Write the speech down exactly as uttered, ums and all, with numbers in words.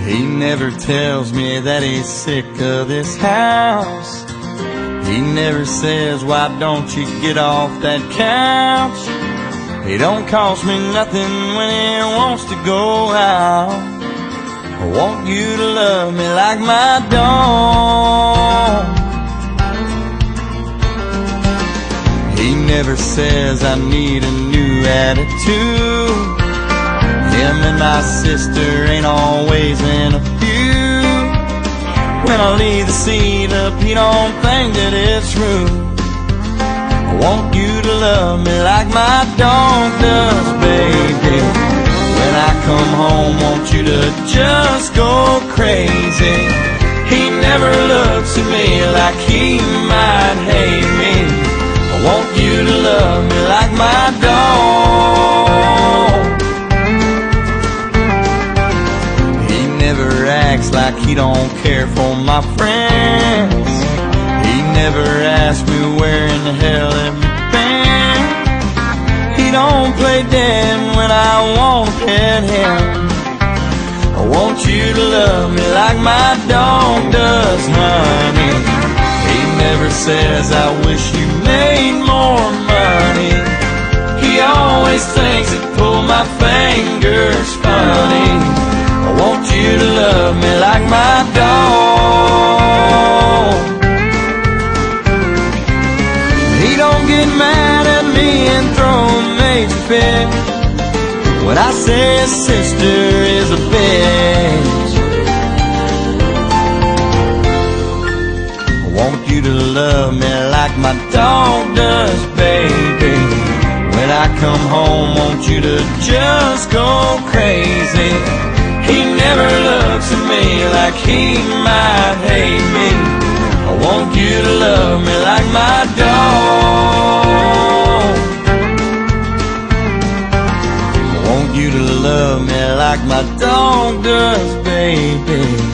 He never tells me that he's sick of this house. He never says, why don't you get off that couch? He don't cost me nothing when he wants to go out. I want you to love me like my dog. He never says I need a new attitude. Him and my sister ain't always in a feud. When I leave the seat up, he don't think that it's rude. I want you to love me like my dog does, baby. When I come home, want you to just go crazy. He never looks at me like he might hate me. I want you to love me like my dog. He never acts like he don't care for my friends. He never asks me where in the hell have you been. He don't play dead when I want to pet him. I want you to love me like my dog does, honey. He never says I wish you made more money. He always thinks it pull my fingers funny. I want you to love me like my dog. He don't get mad at me and throw a major fit when I say his sister is a bitch. I want you to love me like my dog does, baby. When I come home, want you to just go crazy. He never looks at me like he might hate me. I want you to love me like my dog. I want you to love me like my dog does, baby.